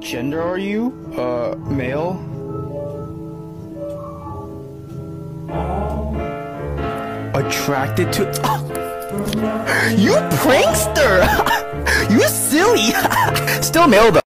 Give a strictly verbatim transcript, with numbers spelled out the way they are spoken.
gender are you? Uh, male? Attracted to... You prankster! You silly! Still male though.